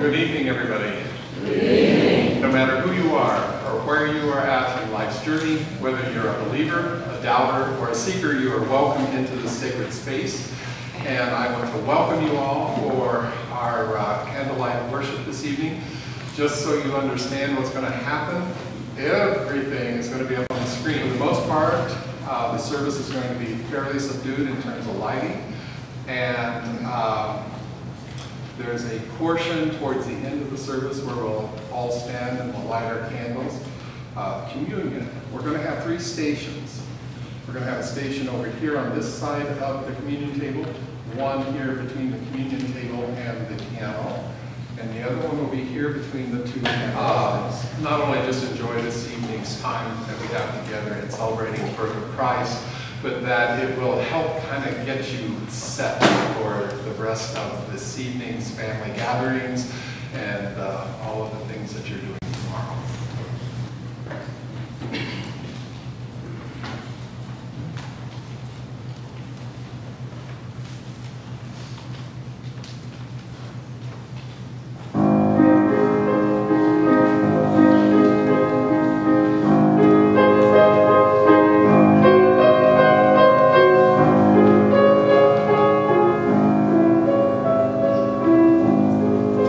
Good evening, everybody. Good evening. No matter who you are or where you are at in life's journey, whether you're a believer, a doubter, or a seeker, you are welcome into the sacred space. And I want to welcome you all for our candlelight worship this evening. Just so you understand what's going to happen, everything is going to be up on the screen. For the most part, the service is going to be fairly subdued in terms of lighting. And there's a portion towards the end of the service where we'll all stand and we'll light our candles. Communion, we're going to have 3 stations. We're going to have a station over here on this side of the communion table, one here between the communion table and the piano, and the other one will be here between the 2 pianos. Not only just enjoy this evening's time that we have together in celebrating the birth of Christ, but that it will help kind of get you set for the rest of this evening's family gatherings and all of the things that you're doing tomorrow.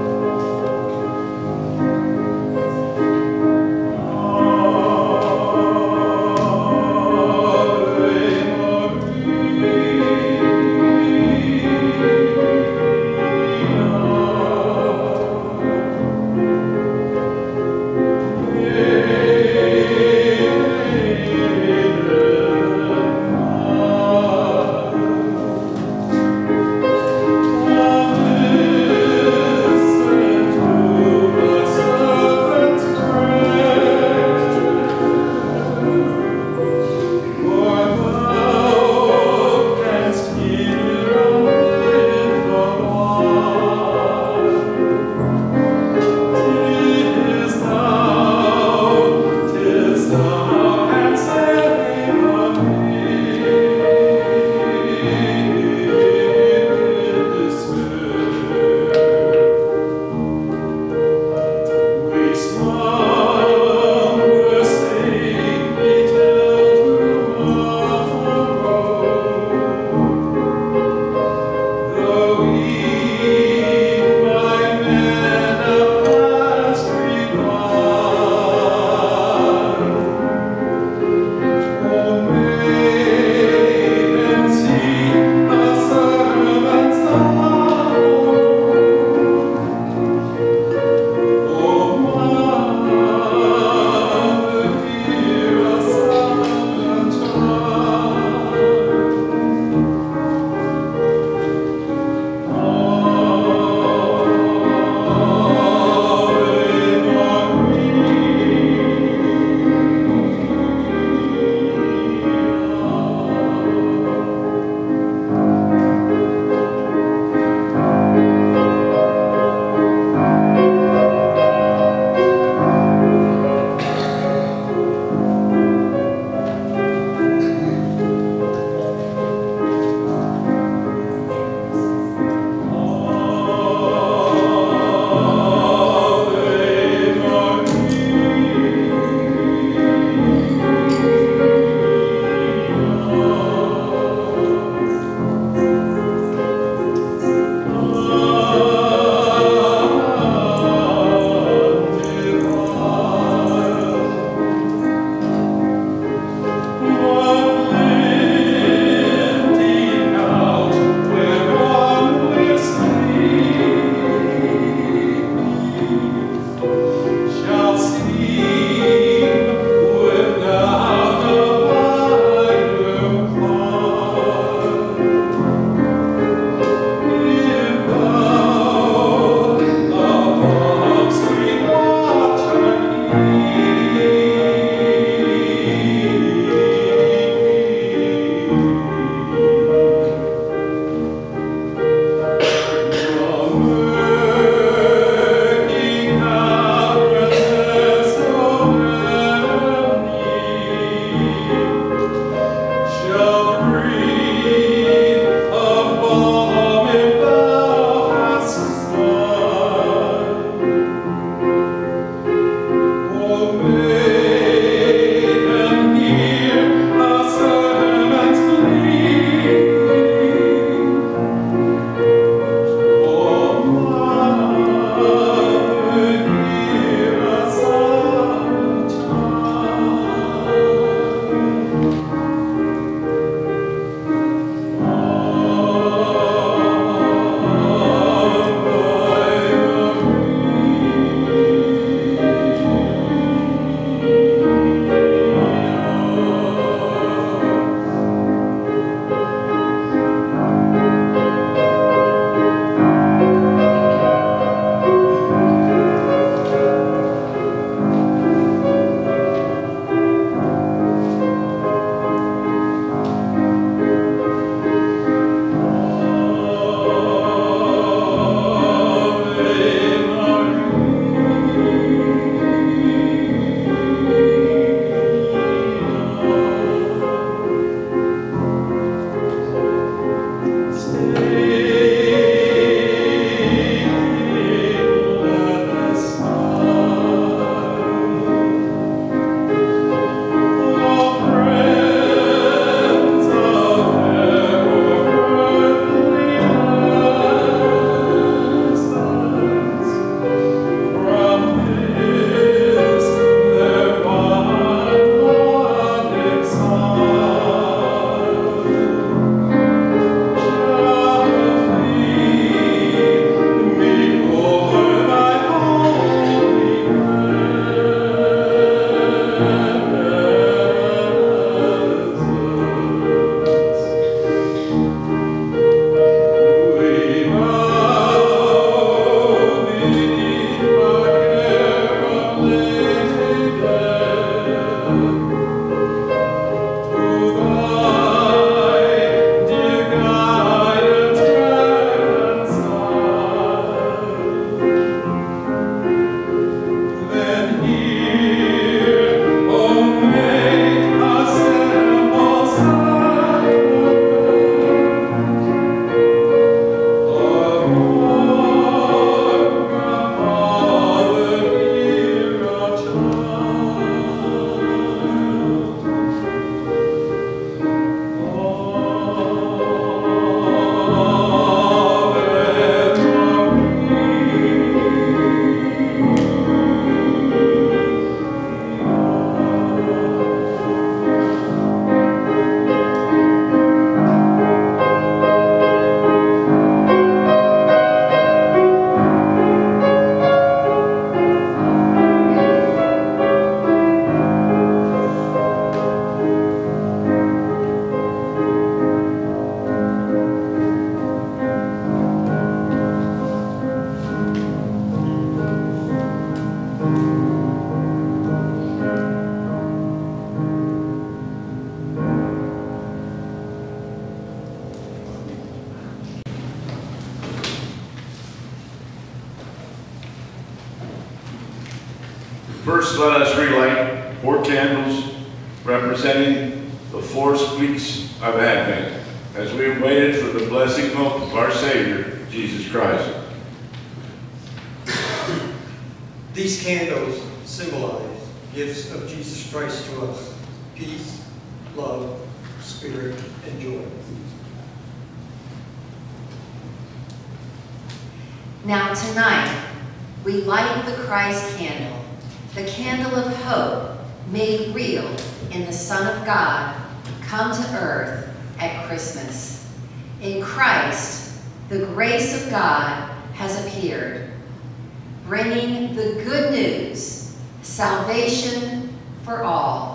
Oh First, let us relight 4 candles representing the 4 weeks of Advent as we have waited for the blessing hope of our Savior, Jesus Christ. These candles symbolize gifts of Jesus Christ to us: peace, love, spirit, and joy. Now tonight, we light the Christ candle, the candle of hope made real in the Son of God come to earth at Christmas. In Christ, the grace of God has appeared, bringing the good news, salvation for all.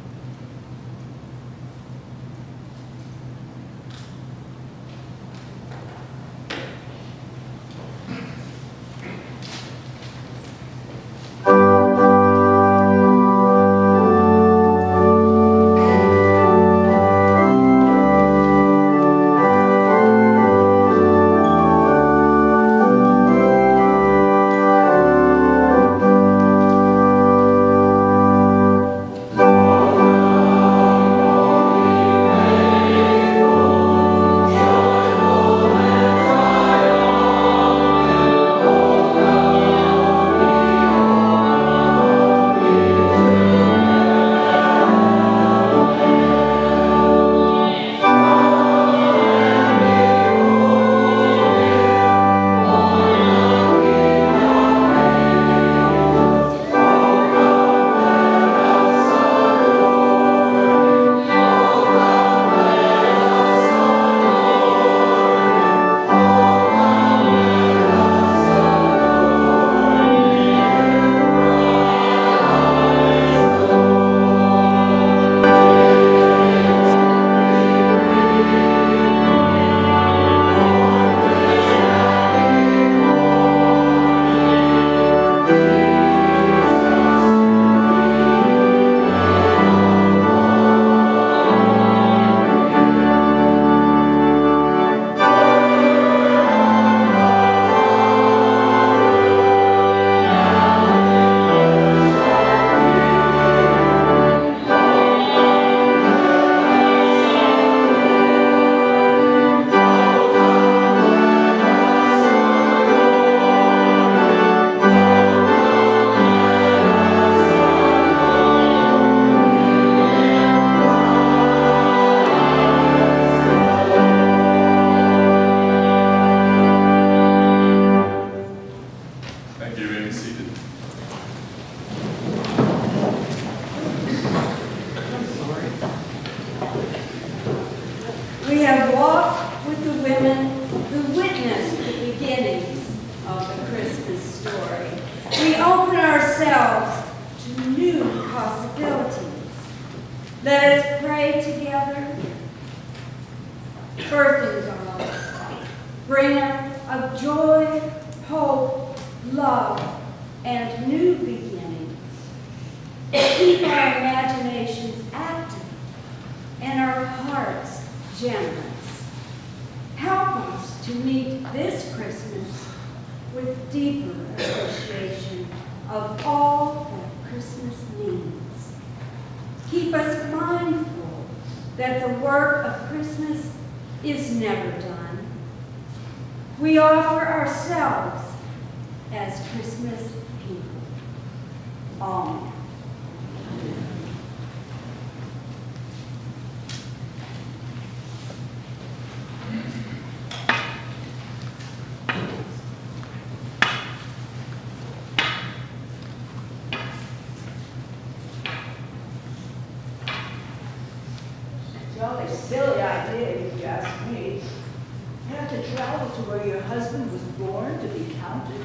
Silly idea, if you ask me. You have to travel to where your husband was born to be counted.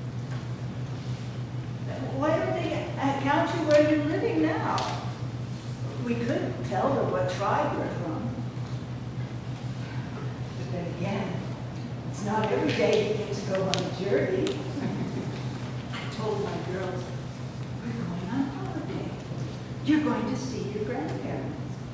Why don't they count you where you're living now? We could tell them what tribe you're from. But then again, it's not every day you get to go on a journey. I told my girls, we're going on holiday. You're going to see your grandparents.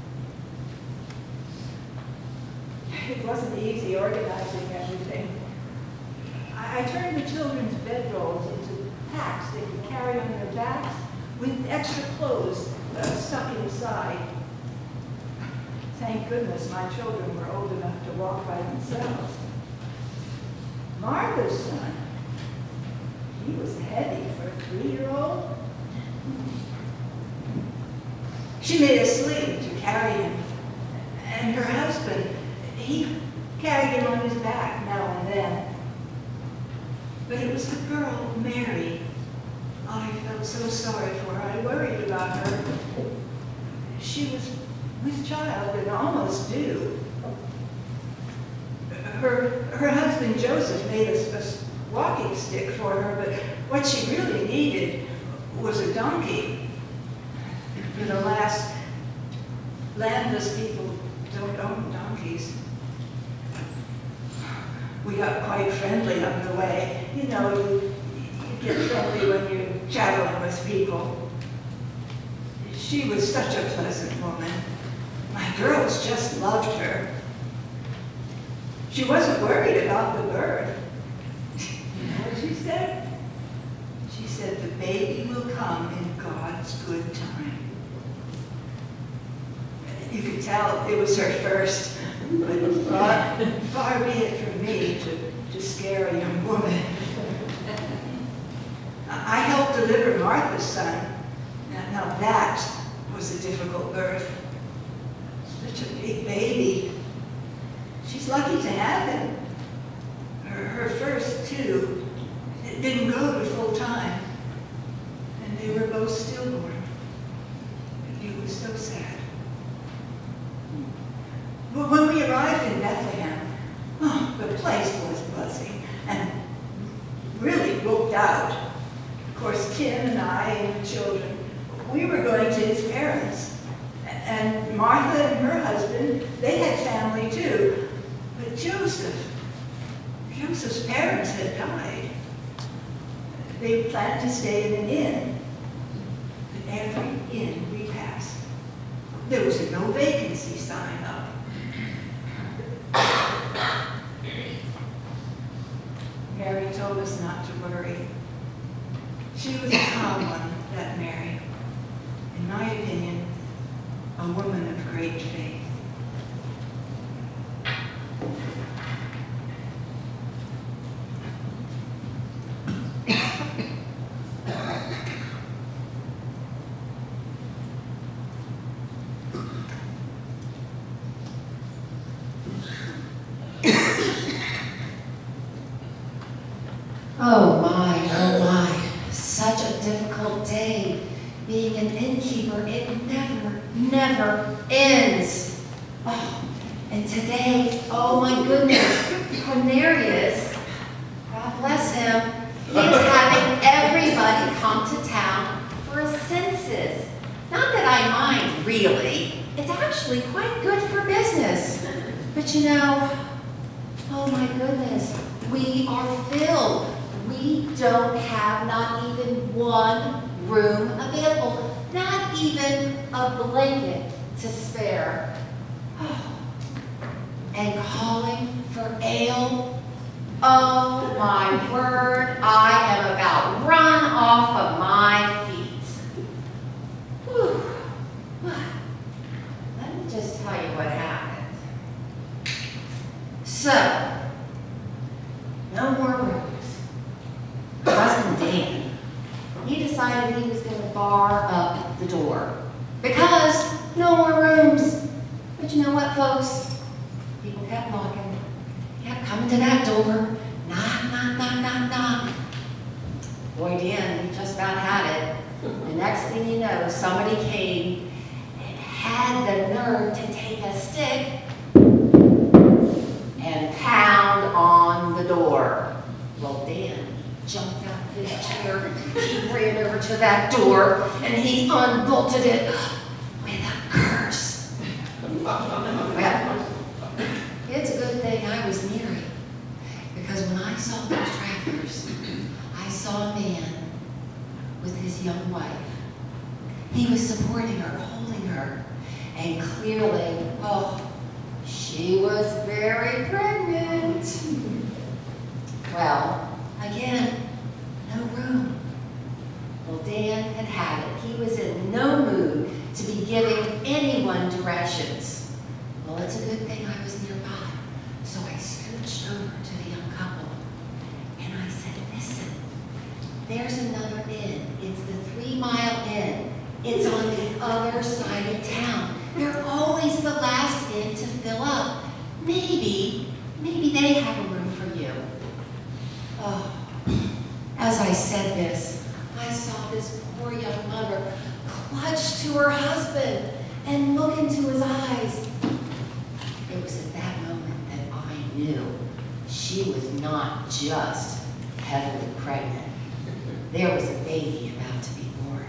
It wasn't easy organizing everything. I turned the children's bedrolls into packs they could carry on their backs with extra clothes stuck inside. Thank goodness my children were old enough to walk by themselves. Martha's son, he was heavy for a 3-year-old. She made a sling to carry him, and her husband, he carried him on his back now and then. But it was the girl, Mary. I felt so sorry for her. I worried about her. She was with child and almost due. Her husband, Joseph, made a walking stick for her, but what she really needed was a donkey. For the last, landless people don't own donkeys. We got quite friendly on the way. You know, you get friendly when you're traveling with people. She was such a pleasant woman. My girls just loved her. She wasn't worried about the birth. You know what she said? She said, the baby will come in God's good time. You could tell it was her first, but far be it from me to scare a young woman. I helped deliver Martha's son. Now that was a difficult birth. Such a big baby. She's lucky to have him. Her first two didn't go to full time, and they were both stillborn. It was so sad. But when we arrived in Bethlehem, oh, the place was buzzing and really booked out. Of course, Tim and I and the children, we were going to his parents. And Martha and her husband, they had family too. But Joseph's parents had died. They planned to stay in an inn. But every inn we passed, there was a no vacancy sign up. Mary told us not to worry. She was a calm one, that Mary. In my opinion, a woman of great faith. Oh my, such a difficult day. Being an innkeeper, it never ends. Oh, and today, oh my goodness, Cornelius, God bless him, he is having everybody come to town for a census. Not that I mind, really. It's actually quite good for business. But you know, oh my goodness, we are filled. We don't have not even one room available, not even a blanket to spare. And calling for ale, oh my word, I am about run off of my feet. Whew. Let me just tell you what happened. So, no more rooms. My husband Dan, he decided he was going to bar up the door because no more rooms. But you know what, folks? People kept knocking, kept coming to that door. Knock, knock, knock, knock, knock. Boy, Dan, he just about had it. The next thing you know, somebody came and had the nerve to take a stick and pound on the door. Well, Dan jumped out of his chair, he ran over to that door, and he unbolted it with a curse. Well, it's a good thing I was near him, because when I saw those travelers, I saw a man with his young wife. He was supporting her, holding her, and clearly, oh, she was very pregnant. Well, again, no room. Well, Dan had had it. He was in no mood to be giving anyone directions. Well, it's a good thing I was nearby. So I scooched over to the young couple and I said, listen, there's another inn. It's the 3 Mile Inn. It's on the other side of town. They're always the last inn to fill up. Maybe they have a room for you. Oh, as I said this, I saw this poor young mother clutch to her husband and look into his eyes. It was at that moment that I knew she was not just heavily pregnant. There was a baby about to be born.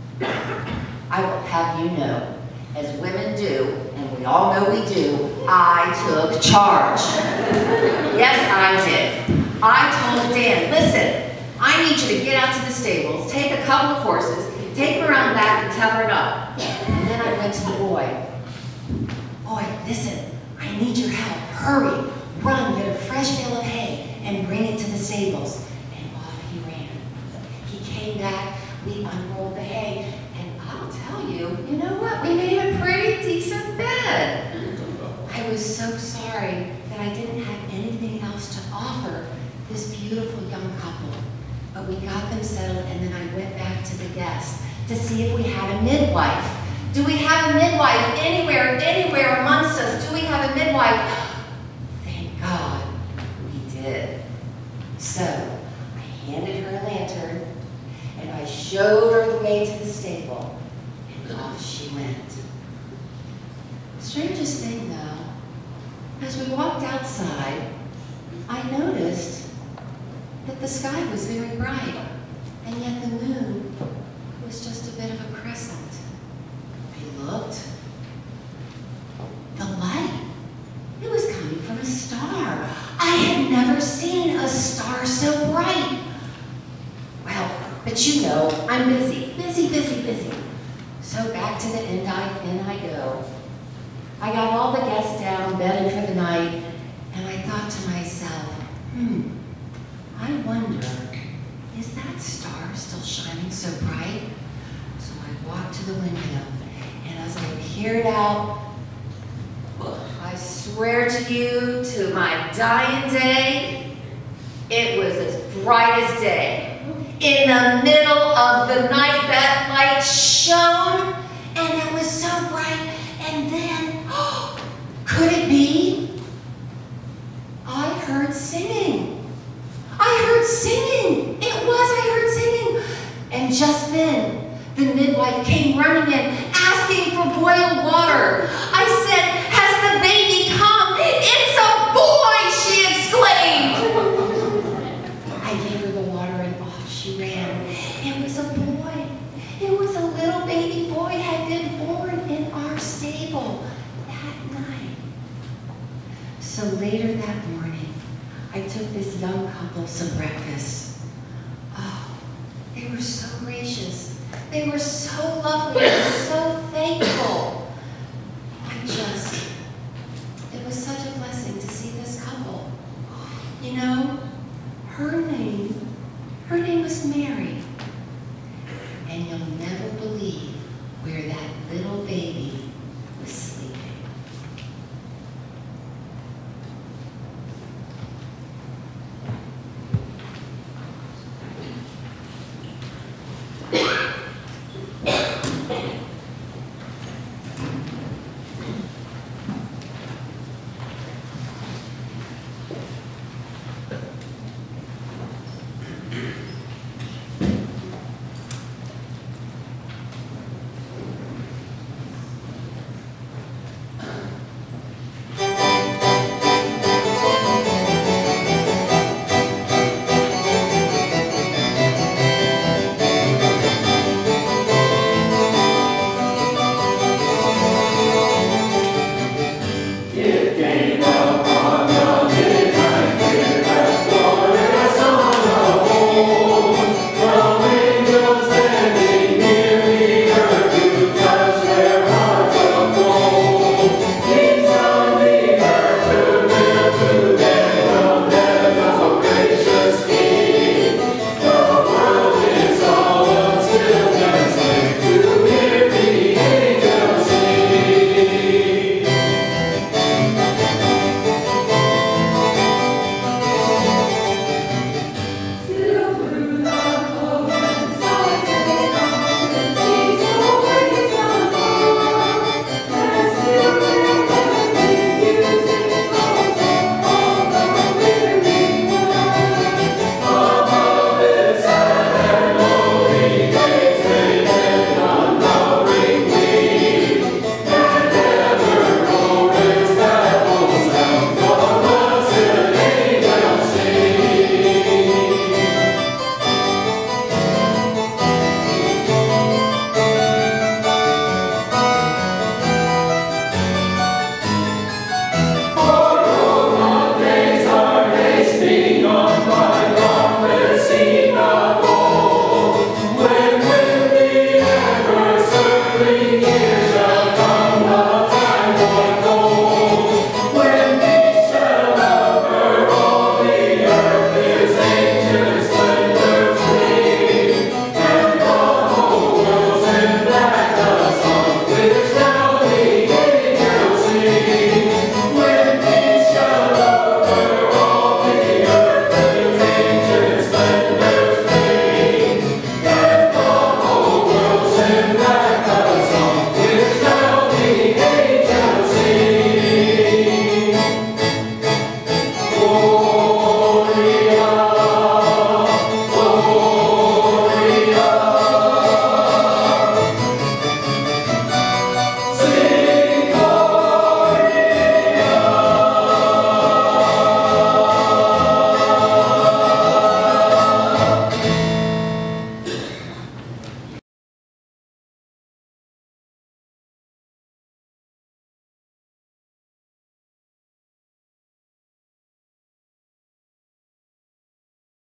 I will have you know, as women do, and we all know we do, I took charge. Yes, I did. I told Dan, listen, I need you to get out to the stables, take a couple of horses, take her around back and tether it up. And then I went to the boy. Boy, listen, I need your help. Hurry, run, get a fresh bale of hay, and bring it to the stables. And off he ran. He came back, we unrolled the hay, and I'll tell you, you know what? We made a pretty decent bed. I was so sorry that I didn't have anything else to offer this beautiful young couple. But we got them settled, and then I went back to the guests to see if we had a midwife. Do we have a midwife anywhere amongst us? Do we have a midwife? Thank God we did. So I handed her a lantern, and I showed her the way to the stable, and off she went. Strangest thing though, as we walked outside, I noticed that the sky was very bright, and yet the moon was just a bit of a crescent. I looked. The light, it was coming from a star. I had never seen a star so bright. Well, but you know, I'm busy. So back to the inn I go. I got all the guests down, bedded for the night, and I thought to myself, I wonder, is that star still shining so bright? So I walked to the window, and as I peered out, I swear to you, to my dying day, it was as bright as day. In the middle of the night, that light shone, and it was so bright, and then, could it be? I heard singing. I heard singing. And just then, the midwife came running in, asking for boiled water. I said, has the baby come? It's a boy, she exclaimed. I gave her the water and off she ran. It was a boy. It was a little baby boy had been born in our stable that night. So later that morning, I took this young couple some breakfast. Oh, they were so gracious. They were so lovely and so